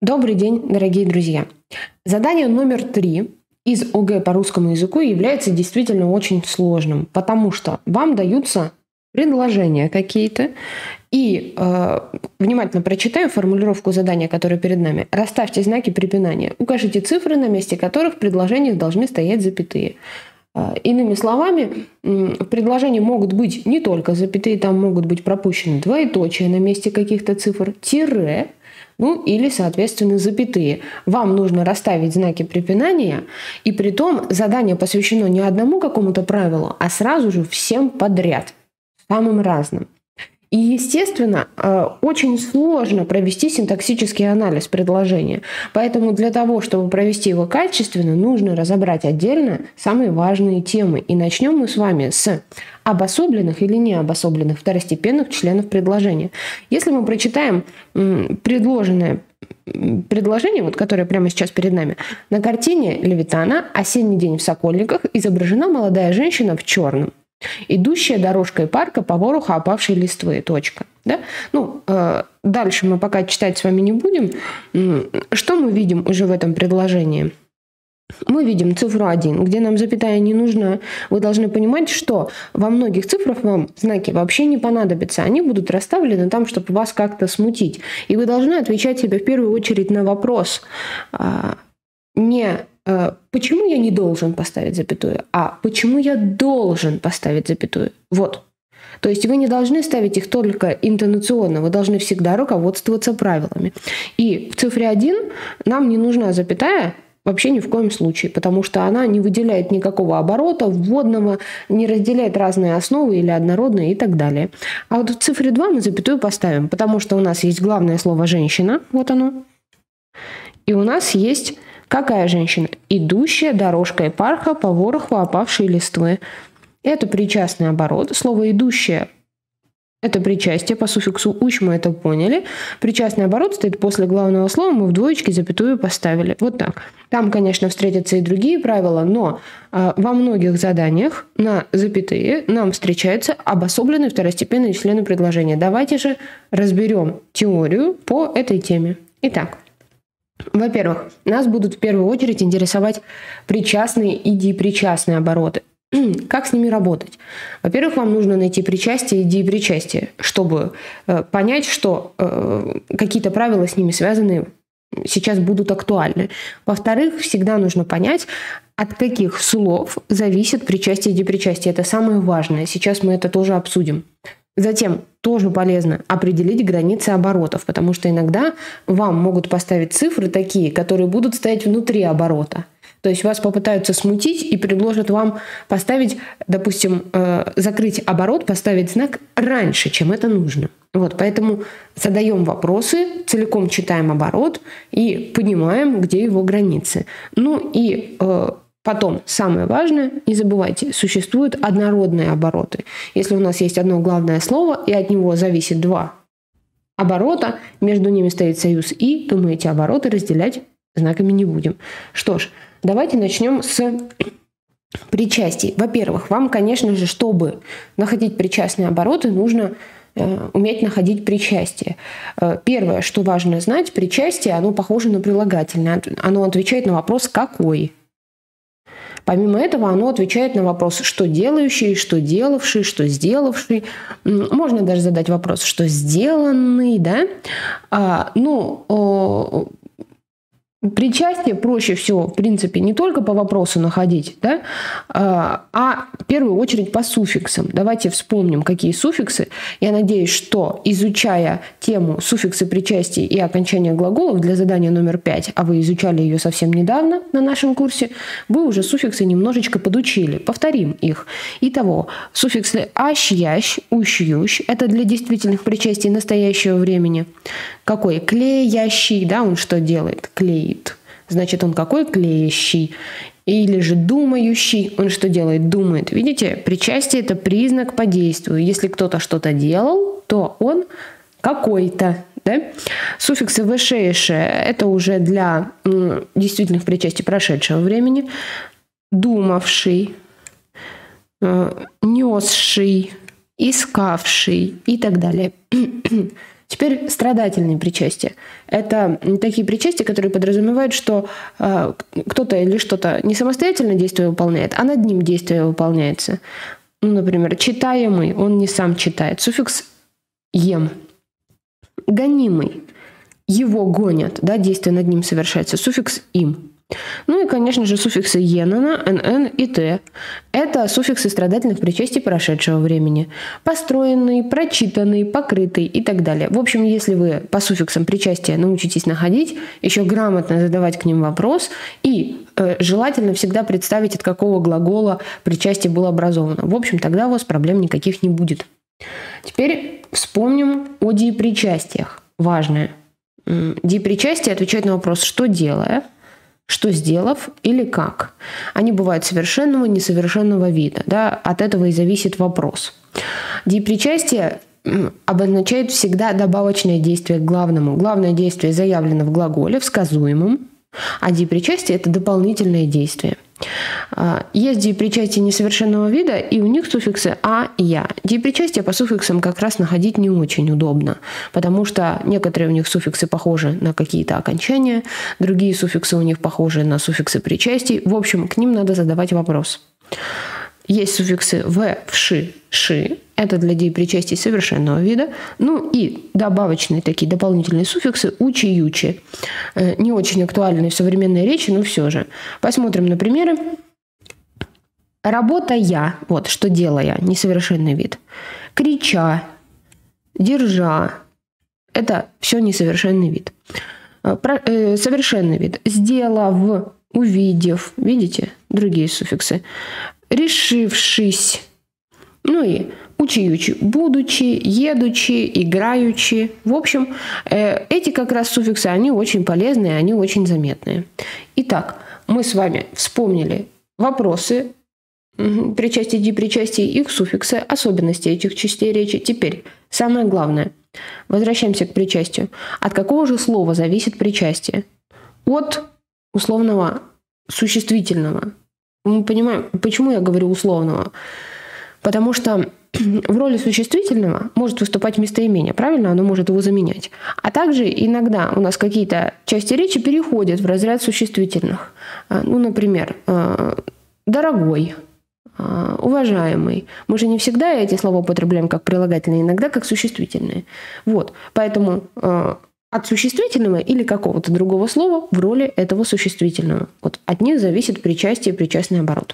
Добрый день, дорогие друзья! Задание номер 3 из ОГЭ по русскому языку является действительно очень сложным, потому что вам даются предложения какие-то, и внимательно прочитаем формулировку задания, которое перед нами. Расставьте знаки препинания. Укажите цифры, на месте которых в предложениях должны стоять запятые. Иными словами, в предложении могут быть не только запятые, там могут быть пропущены двоеточия на месте каких-то цифр, тире, или, соответственно, запятые. Вам нужно расставить знаки препинания, и при том задание посвящено не одному какому-то правилу, а сразу же всем подряд, самым разным. И, естественно, очень сложно провести синтаксический анализ предложения. Поэтому для того, чтобы провести его качественно, нужно разобрать отдельно самые важные темы. И начнем мы с вами с обособленных или необособленных второстепенных членов предложения. Если мы прочитаем предложенное предложение, которое прямо сейчас перед нами, на картине Левитана «Осенний день в Сокольниках» изображена молодая женщина в черном, идущая дорожкой парка по вороху опавшей листвы. Точка. Да? Дальше мы пока читать с вами не будем. Что мы видим уже в этом предложении? Мы видим цифру 1, где нам запятая не нужна. Вы должны понимать, что во многих цифрах вам знаки вообще не понадобятся. Они будут расставлены там, чтобы вас как-то смутить. И вы должны отвечать себе в первую очередь на вопрос не почему я не должен поставить запятую, а почему я должен поставить запятую. Вот. То есть вы не должны ставить их только интонационно, вы должны всегда руководствоваться правилами. И в цифре 1 нам не нужна запятая вообще ни в коем случае, потому что она не выделяет никакого оборота, вводного, не разделяет разные основы или однородные и так далее. А вот в цифре 2 мы запятую поставим, потому что у нас есть главное слово «женщина», вот оно, и у нас есть какая женщина? Идущая дорожкой парка по вороху опавшей листвы. Это причастный оборот. Слово «идущая» — это причастие. По суффиксу «уч» мы это поняли. Причастный оборот стоит после главного слова. Мы в двоечке запятую поставили. Вот так. Там, конечно, встретятся и другие правила, но во многих заданиях на запятые нам встречаются обособленные второстепенные члены предложения. Давайте же разберем теорию по этой теме. Итак. Во-первых, нас будут в первую очередь интересовать причастные и депричастные обороты. Как с ними работать? Во-первых, вам нужно найти причастие и депричастие, чтобы понять, что какие-то правила с ними связаны сейчас будут актуальны. Во-вторых, всегда нужно понять, от каких слов зависит причастие и депричастие. Это самое важное. Сейчас мы это тоже обсудим. Затем тоже полезно определить границы оборотов, потому что иногда вам могут поставить цифры такие, которые будут стоять внутри оборота. То есть вас попытаются смутить и предложат вам поставить, допустим, закрыть оборот, поставить знак раньше, чем это нужно. Вот, поэтому задаем вопросы, целиком читаем оборот и понимаем, где его границы. Потом, самое важное, не забывайте, существуют однородные обороты. Если у нас есть одно главное слово, и от него зависит два оборота, между ними стоит союз «и», то мы эти обороты разделять знаками не будем. Что ж, давайте начнем с причастий. Во-первых, вам, конечно же, чтобы находить причастные обороты, нужно уметь находить причастие. Первое, что важно знать, причастие, оно похоже на прилагательное. Оно отвечает на вопрос «какой?». Помимо этого, оно отвечает на вопрос «что делающий?», «что делавший?», «что сделавший?». Можно даже задать вопрос «что сделанный?». Да? Причастие проще всего, в принципе, не только по вопросу находить, да, а в первую очередь по суффиксам. Давайте вспомним, какие суффиксы. Я надеюсь, что, изучая тему суффиксы причастий и окончания глаголов для задания номер 5, а вы изучали ее совсем недавно на нашем курсе, вы уже суффиксы немножечко подучили. Повторим их. Итого, суффиксы ащ, ящ, ущ, ющ – это для действительных причастий настоящего времени. Какой? Клеящий, да, он что делает? Клеит. Значит, он какой? Клеящий. Или же думающий, он что делает? Думает. Видите, причастие – это признак по действию. Если кто-то что-то делал, то он какой-то. Да? Суффиксы «вш» и «ш» – это уже для действительных причастий прошедшего времени. Думавший, несший, искавший и так далее. Теперь страдательные причастия. Это такие причастия, которые подразумевают, что кто-то или что-то не самостоятельно действие выполняет, а над ним действие выполняется. Ну, например, читаемый, он не сам читает. Суффикс «ем». Гонимый. Его гонят, да, действие над ним совершается. Суффикс «им». Ну и, конечно же, суффиксы «енана», «нн» и «т». Это суффиксы страдательных причастий прошедшего времени. Построенный, прочитанный, покрытый и так далее. В общем, если вы по суффиксам причастия научитесь находить, еще грамотно задавать к ним вопрос и желательно всегда представить, от какого глагола причастие было образовано. В общем, тогда у вас проблем никаких не будет. Теперь вспомним о депричастиях. Важное. Депричастие отвечает на вопрос «что делая?», что сделав или как. Они бывают совершенного, несовершенного вида. Да? От этого и зависит вопрос. Депричастие обозначает всегда добавочное действие к главному. Главное действие заявлено в глаголе, в сказуемом, а депричастие – это дополнительное действие. Есть депричастия несовершенного вида, и у них суффиксы «а» и «я». Депричастия по суффиксам как раз находить не очень удобно, потому что некоторые у них суффиксы похожи на какие-то окончания, другие суффиксы у них похожи на суффиксы причастий. В общем, к ним надо задавать вопрос. Есть суффиксы «в», «вши», «ши». Это для депричастий совершенного вида. Ну и добавочные такие дополнительные суффиксы «учи», «ючи». Не очень актуальны в современной речи, но все же. Посмотрим на примеры. Работая, вот, что делая, несовершенный вид. Крича, держа. Это все несовершенный вид. Совершенный вид. Сделав, увидев. Видите? Другие суффиксы. Решившись. Ну и учи-ючи, будучи, едучи, играючи. В общем, эти как раз суффиксы, они очень полезные, они очень заметные. Итак, мы с вами вспомнили вопросы причастий, депричастий, их суффиксы, особенности этих частей речи. Теперь самое главное. Возвращаемся к причастию. От какого же слова зависит причастие? От условного существительного. Мы понимаем, почему я говорю условного? Потому что в роли существительного может выступать местоимение, правильно? Оно может его заменять. А также иногда у нас какие-то части речи переходят в разряд существительных. Ну, например, «дорогой», «уважаемый». Мы же не всегда эти слова употребляем как прилагательные, иногда как существительные. Вот. Поэтому от существительного или какого-то другого слова в роли этого существительного. Вот от них зависит причастие и причастный оборот.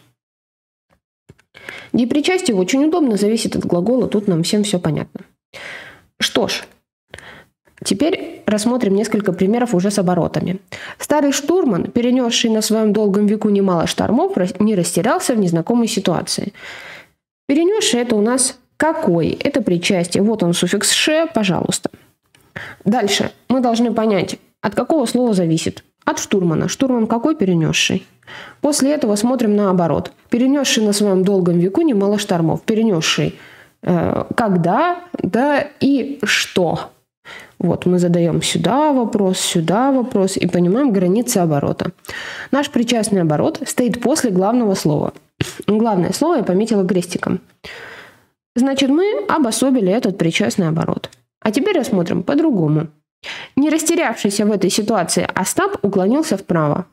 Депричастие очень удобно, зависит от глагола, тут нам всем все понятно. Что ж, теперь рассмотрим несколько примеров уже с оборотами. Старый штурман, перенесший на своем долгом веку немало штормов, не растерялся в незнакомой ситуации. Перенесший — это у нас какой? Это причастие. Вот он, суффикс «ше», пожалуйста. Дальше мы должны понять, от какого слова зависит. От штурмана. Штурман какой перенесший? После этого смотрим на оборот. Перенесший на своем долгом веку немало штормов. Перенесший когда, да, и что. Вот мы задаем сюда вопрос и понимаем границы оборота. Наш причастный оборот стоит после главного слова. Главное слово я пометила крестиком. Значит, мы обособили этот причастный оборот. А теперь рассмотрим по-другому. Не растерявшийся в этой ситуации Остап уклонился вправо.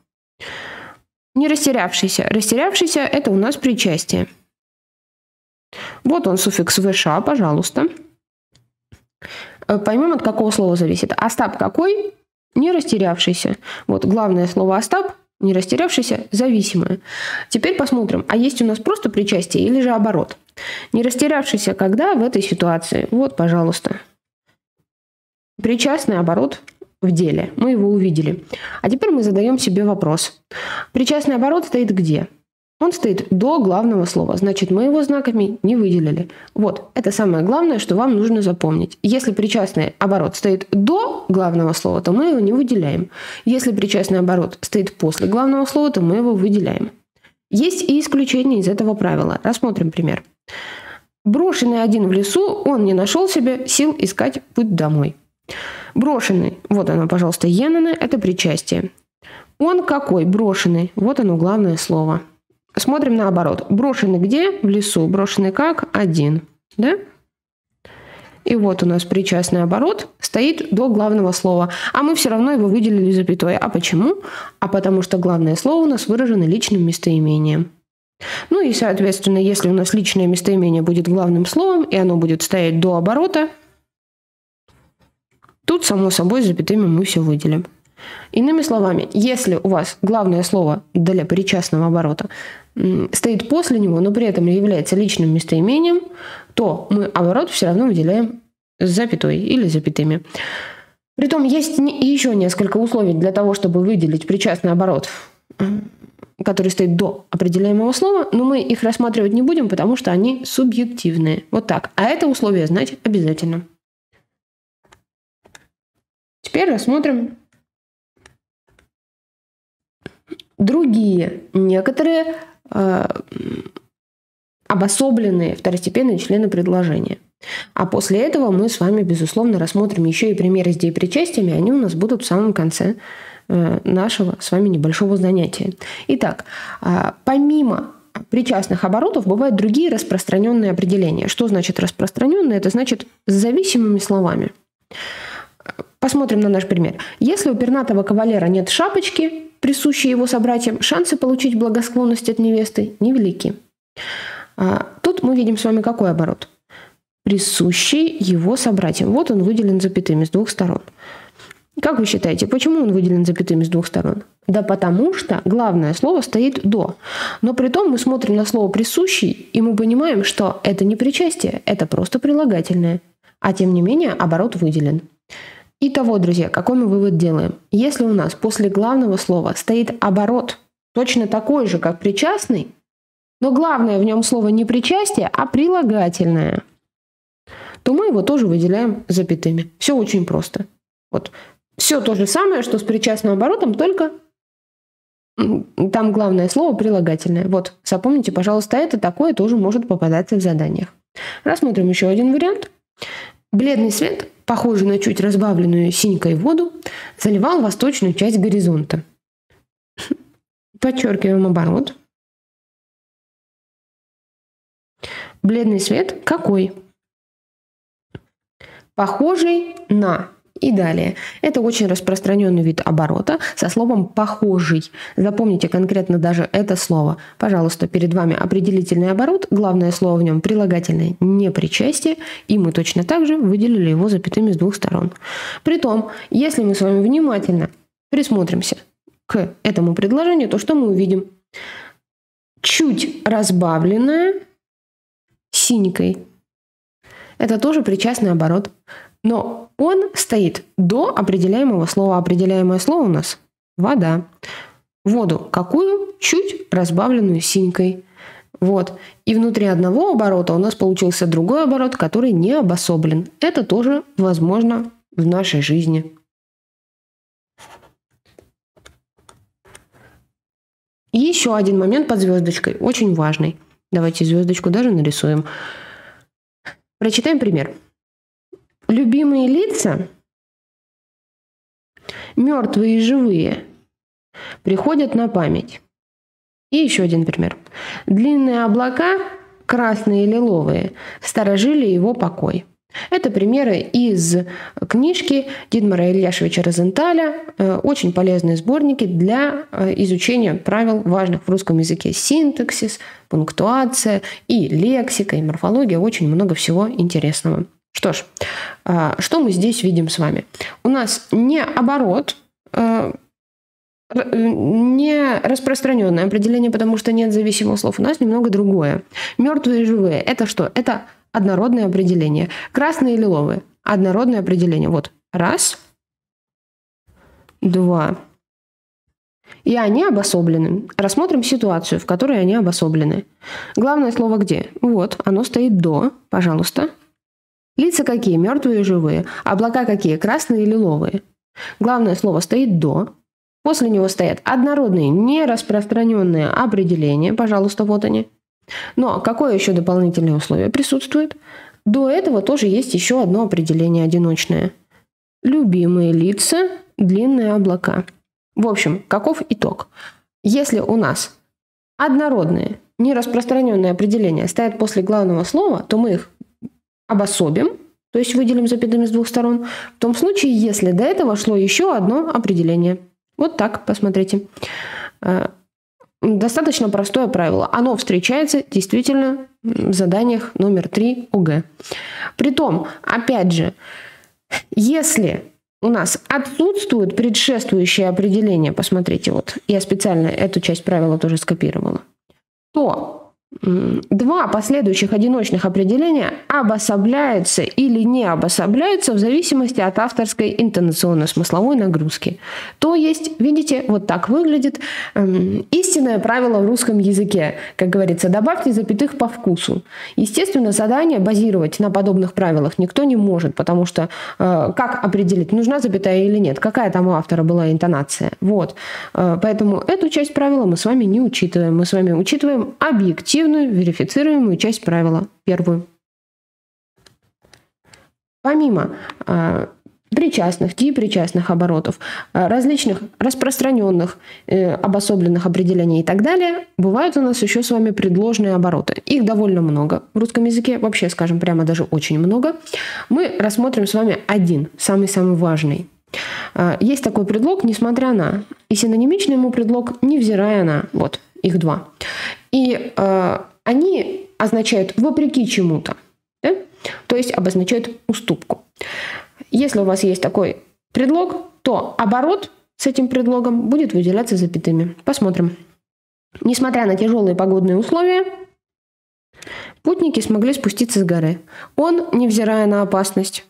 Не растерявшийся. Растерявшийся – это у нас причастие. Вот он, суффикс «вш», пожалуйста. Поймем, от какого слова зависит. Остап какой? Не растерявшийся. Вот главное слово «Остап», не растерявшийся, зависимое. Теперь посмотрим, а есть у нас просто причастие или же оборот? Не растерявшийся когда в этой ситуации? Вот, пожалуйста. Причастный оборот в деле. Мы его увидели. А теперь мы задаем себе вопрос. Причастный оборот стоит где? Он стоит до главного слова. Значит, мы его знаками не выделили. Вот, это самое главное, что вам нужно запомнить. Если причастный оборот стоит до главного слова, то мы его не выделяем. Если причастный оборот стоит после главного слова, то мы его выделяем. Есть и исключения из этого правила. Рассмотрим пример. Брошенный один в лесу, он не нашел себе сил искать путь домой. Брошенный, вот оно, пожалуйста, «енаны» – это причастие. Он какой? Брошенный. Вот оно, главное слово. Смотрим наоборот. Брошенный где? В лесу. Брошенный как? Один. Да? и вот у нас причастный оборот стоит до главного слова, а мы все равно его выделили запятой. А почему? А потому что главное слово у нас выражено личным местоимением. Ну и, соответственно, если у нас личное местоимение будет главным словом, и оно будет стоять до оборота, тут, само собой, с запятыми мы все выделим. Иными словами, если у вас главное слово для причастного оборота стоит после него, но при этом является личным местоимением, то мы оборот все равно выделяем с запятой или запятыми. Притом есть еще несколько условий для того, чтобы выделить причастный оборот, который стоит до определяемого слова, но мы их рассматривать не будем, потому что они субъективные. Вот так. А это условие знать обязательно. Теперь рассмотрим другие, некоторые обособленные второстепенные члены предложения. А после этого мы с вами, безусловно, рассмотрим еще и примеры с деепричастиями. Они у нас будут в самом конце нашего с вами небольшого занятия. Итак, помимо причастных оборотов бывают другие распространенные определения. Что значит распространенные? Это значит с зависимыми словами. Посмотрим на наш пример. Если у пернатого кавалера нет шапочки, присущей его собратьям, шансы получить благосклонность от невесты невелики. Тут мы видим с вами какой оборот? Присущий его собратьям. Вот он выделен запятыми с двух сторон. Как вы считаете, почему он выделен запятыми с двух сторон? Да потому что главное слово стоит до. Но при том мы смотрим на слово «присущий», и мы понимаем, что это не причастие, это просто прилагательное. А тем не менее оборот выделен. Итого, друзья, какой мы вывод делаем? Если у нас после главного слова стоит оборот точно такой же, как причастный, но главное в нем слово не причастие, а прилагательное, то мы его тоже выделяем запятыми. Все очень просто. Вот. Все то же самое, что с причастным оборотом, только там главное слово прилагательное. Вот, запомните, пожалуйста, это такое тоже может попадаться в заданиях. Рассмотрим еще один вариант. Бледный свет, похожий на чуть разбавленную синькой воду, заливал восточную часть горизонта. Подчеркиваем оборот. Бледный свет какой? Похожий на. И далее. Это очень распространенный вид оборота со словом «похожий». Запомните конкретно даже это слово. Пожалуйста, перед вами определительный оборот. Главное слово в нем прилагательное непричастие. И мы точно так же выделили его запятыми с двух сторон. Притом, если мы с вами внимательно присмотримся к этому предложению, то что мы увидим? Чуть разбавленное синькой. Это тоже причастный оборот. Но он стоит до определяемого слова. Определяемое слово у нас вода. Воду какую? Чуть разбавленную синькой. Вот. И внутри одного оборота у нас получился другой оборот, который не обособлен. Это тоже возможно в нашей жизни. Еще один момент под звездочкой, очень важный. Давайте звездочку даже нарисуем. Прочитаем пример. Любимые лица, мертвые и живые, приходят на память. И еще один пример. Длинные облака, красные и лиловые, сторожили его покой. Это примеры из книжки Дитмара Ильяшевича Розенталя, очень полезные сборники для изучения правил, важных в русском языке: синтаксис, пунктуация и лексика, и морфология, очень много всего интересного. Что ж, что мы здесь видим с вами? У нас не оборот, не распространенное определение, потому что нет зависимых слов. У нас немного другое. Мертвые и живые – это что? Это однородное определение. Красные и лиловые – однородное определение. Вот, раз, два. И они обособлены. Рассмотрим ситуацию, в которой они обособлены. Главное слово где? Вот, оно стоит до, пожалуйста. Лица какие? Мертвые и живые. Облака какие? Красные и лиловые. Главное слово стоит до. После него стоят однородные, нераспространенные определения. Пожалуйста, вот они. Но какое еще дополнительное условие присутствует? До этого тоже есть еще одно определение одиночное. Любимые лица, длинные облака. В общем, каков итог? Если у нас однородные, нераспространенные определения стоят после главного слова, то мы их обособим, то есть выделим запятыми с двух сторон, в том случае, если до этого шло еще одно определение. Вот так, посмотрите. Достаточно простое правило. Оно встречается действительно в заданиях номер 3 ОГЭ. Притом, опять же, если у нас отсутствует предшествующее определение, посмотрите, вот я специально эту часть правила тоже скопировала, то два последующих одиночных определения обособляются или не обособляются в зависимости от авторской интонационно-смысловой нагрузки. То есть, видите, вот так выглядит истинное правило в русском языке. Как говорится, добавьте запятых по вкусу. Естественно, задание базировать на подобных правилах никто не может, потому что как определить, нужна запятая или нет, какая там у автора была интонация. Вот. Поэтому эту часть правила мы с вами не учитываем. Мы с вами учитываем объективную верифицируемую часть правила, первую. Помимо причастных, депричастных оборотов, различных распространенных, обособленных определений и так далее, бывают у нас еще с вами предложные обороты. Их довольно много в русском языке, вообще, скажем прямо, даже очень много. Мы рассмотрим с вами один, самый-самый важный. Есть такой предлог «несмотря на», и синонимичный ему предлог «невзирая на». Вот, их два. И они означают «вопреки чему-то», да? То есть обозначают уступку. Если у вас есть такой предлог, то оборот с этим предлогом будет выделяться запятыми. Посмотрим. Несмотря на тяжелые погодные условия, путники смогли спуститься с горы. Он, невзирая на опасность,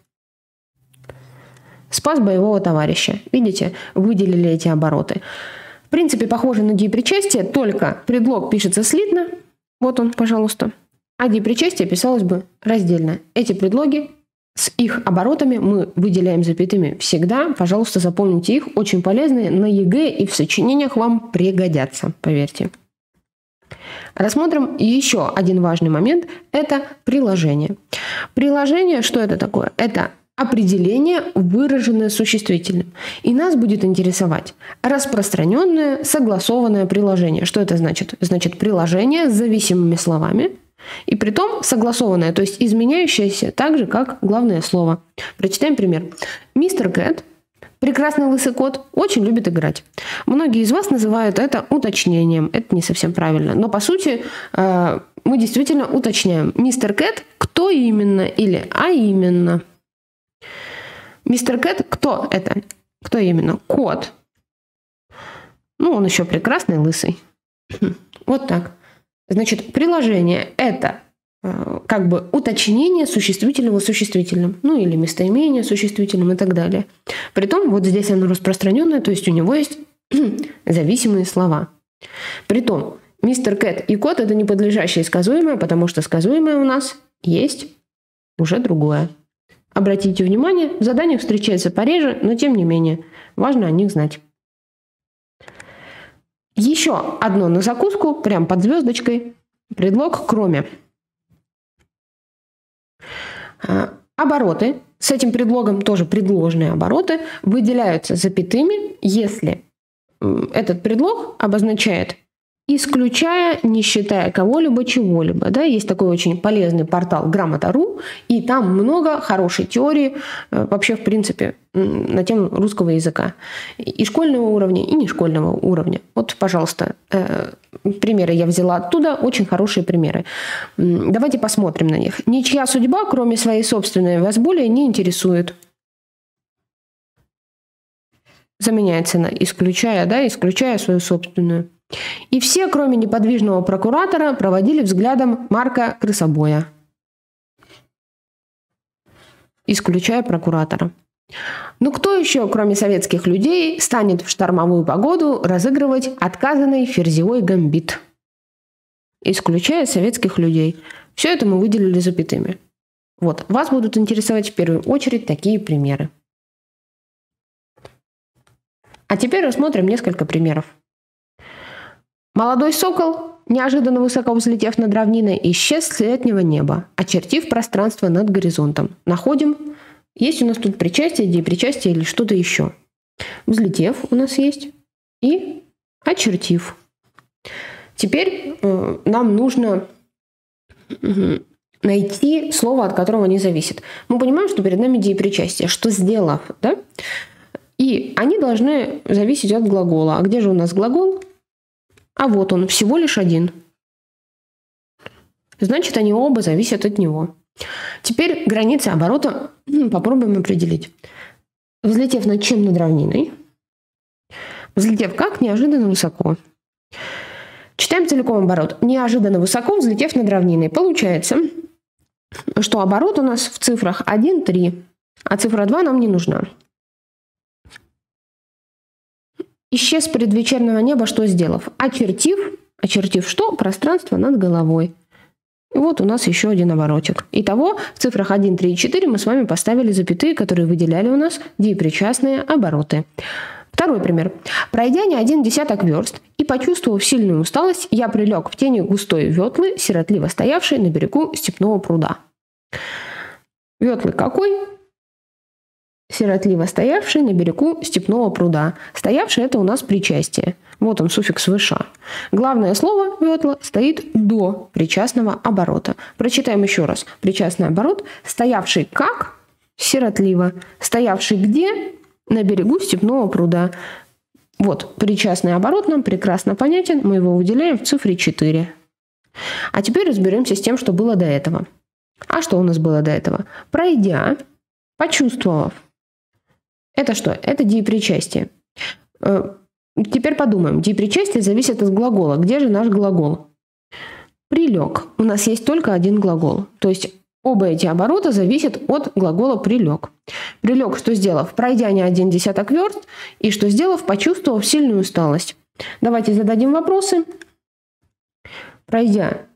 спас боевого товарища. Видите, выделили эти обороты. В принципе, похоже на депричастие, только предлог пишется слитно. Вот он, пожалуйста. А депричастие писалось бы раздельно. Эти предлоги с их оборотами мы выделяем запятыми всегда. Пожалуйста, запомните их. Очень полезные на ЕГЭ и в сочинениях вам пригодятся, поверьте. Рассмотрим еще один важный момент. Это приложение. Приложение, что это такое? Это определение, выраженное существительным. И нас будет интересовать распространенное согласованное приложение. Что это значит? Значит, приложение с зависимыми словами, и притом согласованное, то есть изменяющееся так же, как главное слово. Прочитаем пример. Мистер Кэт, прекрасный лысый кот, очень любит играть. Многие из вас называют это уточнением. Это не совсем правильно. Но по сути мы действительно уточняем. Мистер Кэт, кто именно или а именно. Мистер Кэт, кто это? Кто именно? Кот. Ну, он еще прекрасный, лысый. Вот так. Значит, приложение – это как бы уточнение существительного существительным. Ну, или местоимение существительным и так далее. Притом, вот здесь оно распространенное, то есть у него есть зависимые слова. Притом, мистер Кэт и кот – это не подлежащее сказуемое, потому что сказуемое у нас есть уже другое. Обратите внимание, в заданиях встречается пореже, но тем не менее, важно о них знать. Еще одно на закуску, прям под звездочкой, предлог «кроме». Обороты, с этим предлогом тоже предложные обороты, выделяются запятыми, если этот предлог обозначает исключая, не считая кого-либо, чего-либо. Да? Есть такой очень полезный портал Грамота.ру, и там много хорошей теории вообще, в принципе, на тему русского языка. И школьного уровня, и нешкольного уровня. Вот, пожалуйста, примеры я взяла оттуда, очень хорошие примеры. Давайте посмотрим на них. Ничья судьба, кроме своей собственной, вас более не интересует. Заменяется на исключая, да, исключая свою собственную. И все, кроме неподвижного прокуратора, проводили взглядом Марка Крысобоя. Исключая прокуратора. Ну кто еще, кроме советских людей, станет в штормовую погоду разыгрывать отказанный ферзевой гамбит? Исключая советских людей. Все это мы выделили запятыми. Вот, вас будут интересовать в первую очередь такие примеры. А теперь рассмотрим несколько примеров. Молодой сокол, неожиданно высоко взлетев над равниной, исчез с летнего неба, очертив пространство над горизонтом. Находим. Есть у нас тут причастие, депричастие или что-то еще. Взлетев у нас есть и очертив. Теперь нам нужно найти слово, от которого они зависят. Мы понимаем, что перед нами деепричастие, что сделав, да? И они должны зависеть от глагола. А где же у нас глагол? А вот он, всего лишь один. Значит, они оба зависят от него. Теперь границы оборота попробуем определить. Взлетев над чем? Над равниной. Взлетев как? Неожиданно высоко. Читаем целиком оборот. Неожиданно высоко, взлетев над равниной. Получается, что оборот у нас в цифрах 1, 3, а цифра 2 нам не нужна. Исчез предвечернего неба, что сделав? Очертив что? Пространство над головой. И вот у нас еще один оборотик. Итого в цифрах 1, 3 и 4 мы с вами поставили запятые, которые выделяли у нас деепричастные обороты. Второй пример. Пройдя не 1 десяток верст и почувствовав сильную усталость, я прилег в тени густой ветлы, сиротливо стоявшей на берегу степного пруда. Ветлы какой? Сиротливо стоявший на берегу степного пруда. Стоявший – это у нас причастие. Вот он, суффикс «выша». Главное слово «ветла» стоит до причастного оборота. Прочитаем еще раз. Причастный оборот. Стоявший как? Сиротливо. Стоявший где? На берегу степного пруда. Вот, причастный оборот нам прекрасно понятен. Мы его выделяем в цифре 4. А теперь разберемся с тем, что было до этого. А что у нас было до этого? Пройдя, почувствовав. Это что? Это деепричастие. Теперь подумаем. Деепричастие зависит от глагола. Где же наш глагол? Прилег. У нас есть только один глагол. То есть оба эти оборота зависят от глагола прилег. Прилег, что сделав? Пройдя не 1 десяток верст. И что сделав? Почувствовав сильную усталость. Давайте зададим вопросы. Пройдя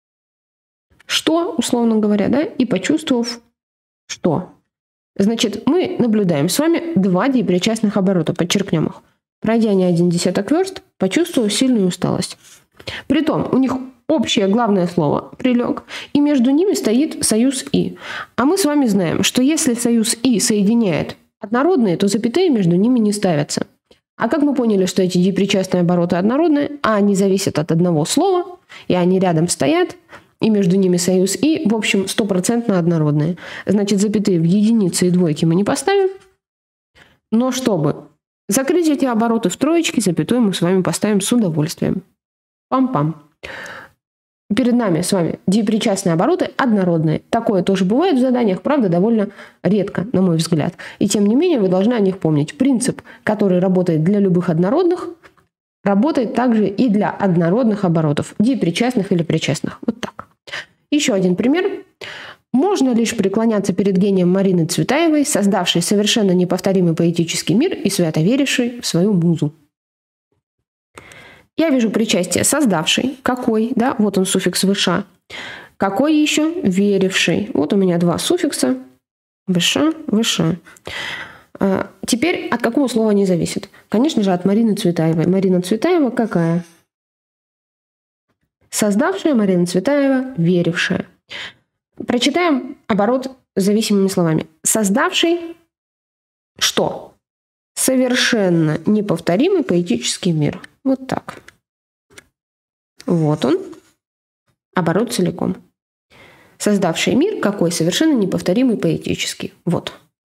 что, условно говоря, да? И почувствовав что? Значит, мы наблюдаем с вами два деепричастных оборота, подчеркнем их. Пройдя не 1 десяток верст, почувствовав сильную усталость. Притом, у них общее главное слово «прилег», и между ними стоит союз «и». А мы с вами знаем, что если союз «и» соединяет однородные, то запятые между ними не ставятся. А как мы поняли, что эти деепричастные обороты однородные, а они зависят от одного слова, и они рядом стоят, и между ними союз «и», в общем, 100% однородные. Значит, запятые в единицы и двойки мы не поставим. Но чтобы закрыть эти обороты в троечке, запятую мы с вами поставим с удовольствием. Пам-пам. Перед нами с вами деепричастные обороты однородные. Такое тоже бывает в заданиях, правда, довольно редко, на мой взгляд. И тем не менее, вы должны о них помнить. Принцип, который работает для любых однородных, работает также и для однородных оборотов, деепричастных или причастных. Вот так. Еще один пример. Можно лишь преклоняться перед гением Марины Цветаевой, создавшей совершенно неповторимый поэтический мир и свято верившей в свою музу. Я вижу причастие создавший. Какой? Да, вот он суффикс «выша». Какой еще? Веривший. Вот у меня два суффикса. «Выша», «выша». Теперь от какого слова они зависят? Конечно же, от Марины Цветаевой. Марина Цветаева какая? Создавшая, Марина Цветаева, верившая. Прочитаем оборот с зависимыми словами. Создавший что? Совершенно неповторимый поэтический мир. Вот так. Вот он. Оборот целиком. Создавший мир какой? Совершенно неповторимый поэтический. Вот.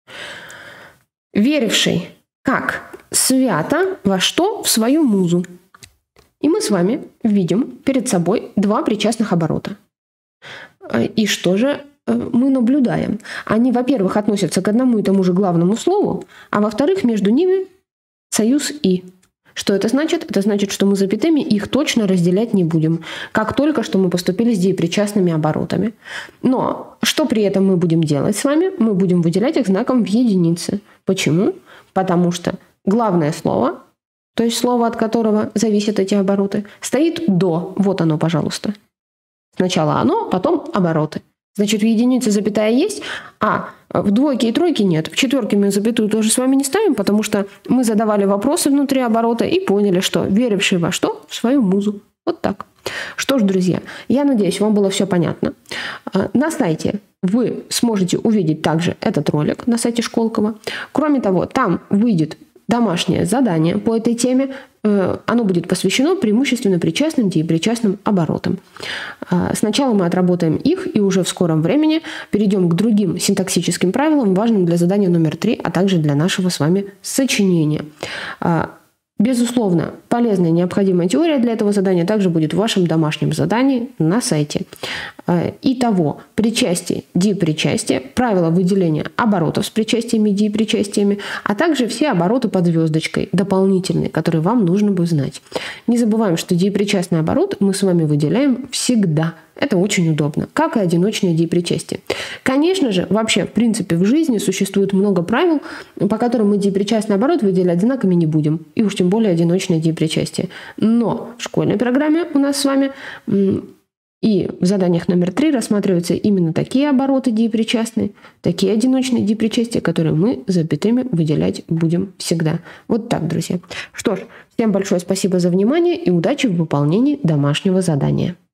Веривший как? Свято во что? В свою музу. И мы с вами видим перед собой два причастных оборота. И что же мы наблюдаем? Они, во-первых, относятся к одному и тому же главному слову, а во-вторых, между ними союз «и». Что это значит? Это значит, что мы запятыми их точно разделять не будем, как только что мы поступили с деепричастными оборотами. Но что при этом мы будем делать с вами? Мы будем выделять их знаком в единице. Почему? Потому что главное слово, то есть слово, от которого зависят эти обороты, стоит до. Вот оно, пожалуйста. Сначала оно, потом обороты. Значит, в единице запятая есть, а в двойке и тройке нет. В четверке мы запятую тоже с вами не ставим, потому что мы задавали вопросы внутри оборота и поняли, что веривший во что? В свою музу. Вот так. Что ж, друзья, я надеюсь, вам было все понятно. На сайте вы сможете увидеть также этот ролик на сайте Школково. Кроме того, там выйдет домашнее задание по этой теме. Оно будет посвящено преимущественно причастным, деепричастным оборотам. Сначала мы отработаем их и уже в скором времени перейдем к другим синтаксическим правилам, важным для задания номер 3, а также для нашего с вами сочинения. Безусловно, полезная и необходимая теория для этого задания также будет в вашем домашнем задании на сайте. Итого, причастие, дипричастие, правила выделения оборотов с причастиями и дипричастиями, а также все обороты под звездочкой, дополнительные, которые вам нужно бы знать. Не забываем, что дипричастный оборот мы с вами выделяем всегда. Это очень удобно, как и одиночное дипричастие. Конечно же, вообще, в принципе, в жизни существует много правил, по которым мы дипричастный оборот выделять знаками не будем, и уж тем более одиночное дипричастие. Но в школьной программе у нас с вами и в заданиях номер 3 рассматриваются именно такие обороты дипричастные, такие одиночные дипричастия, которые мы запятыми выделять будем всегда. Вот так, друзья. Что ж, всем большое спасибо за внимание и удачи в выполнении домашнего задания.